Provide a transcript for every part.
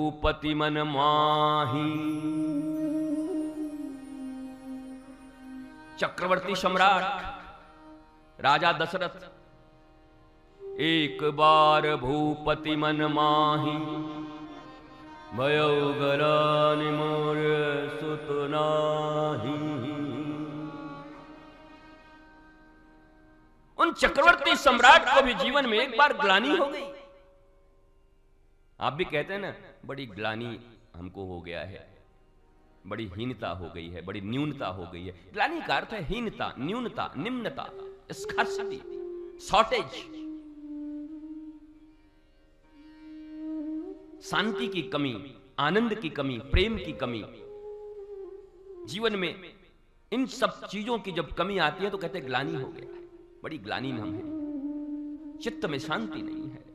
भूपति मन माही। चक्रवर्ती सम्राट राजा दशरथ एक बार भूपति मन माही, भयो ग्लानि मोर सुत नाहि। उन चक्रवर्ती सम्राट को भी जीवन में एक बार ग्लानि हो गई। आप भी कहते हैं ना, बड़ी ग्लानि हमको हो गया है, बड़ी हीनता हो गई है, बड़ी न्यूनता हो गई है। ग्लानि का अर्थ है हीनता, न्यूनता, निम्नता, स्कार्सिटी, शॉर्टेज, शांति की कमी, आनंद की कमी, प्रेम की कमी। जीवन में इन सब चीजों की जब कमी आती है तो कहते हैं ग्लानि हो गया है, बड़ी ग्लानि नाम है, चित्त में शांति नहीं है।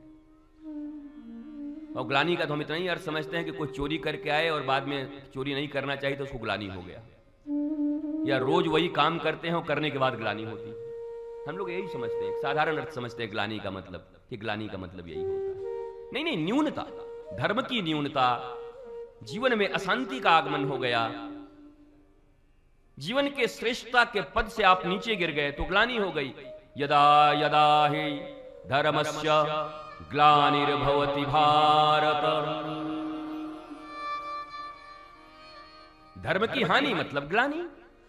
और ग्लानि का तो हम इतना ही अर्थ समझते हैं कि कोई चोरी करके आए और बाद में चोरी नहीं करना चाहिए तो उसको ग्लानि हो गया, या रोज वही काम करते हैं और करने के बाद ग्लानि होती है। हम लोग यही समझते हैं, साधारण अर्थ समझते हैं ग्लानि का मतलब, कि ग्लानि का मतलब यही होता है। नहीं नहीं, न्यूनता, धर्म की न्यूनता, जीवन में अशांति का आगमन हो गया, जीवन के श्रेष्ठता के पद से आप नीचे गिर गए तो ग्लानि हो गई। यदा यदा हि धर्मस्य ग्लानिर्भवति भारत। धर्म की हानि मतलब ग्लानि,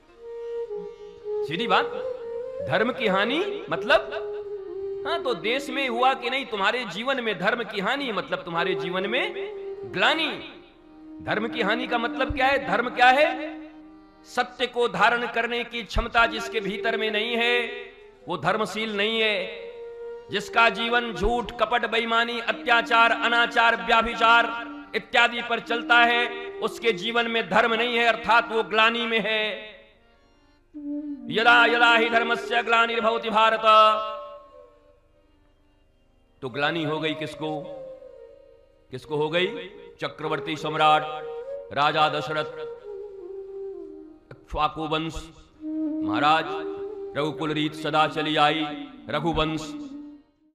सीधी बात। धर्म की हानि मतलब, हाँ तो देश में हुआ कि नहीं, तुम्हारे जीवन में धर्म की हानि मतलब तुम्हारे जीवन में ग्लानि। धर्म की हानि का मतलब क्या है? धर्म क्या है? सत्य को धारण करने की क्षमता जिसके भीतर में नहीं है वो धर्मशील नहीं है। जिसका जीवन झूठ, कपट, बेईमानी, अत्याचार, अनाचार, व्याभिचार इत्यादि पर चलता है उसके जीवन में धर्म नहीं है, अर्थात वो ग्लानि में है। यदा यदा हि धर्मस्य ग्लानिर्भवति भारत। तो ग्लानि हो गई किसको? किसको हो गई? चक्रवर्ती सम्राट राजा दशरथ, इक्ष्वाकु वंश। महाराज रघुकुल रीत सदा चली आई, रघुवंश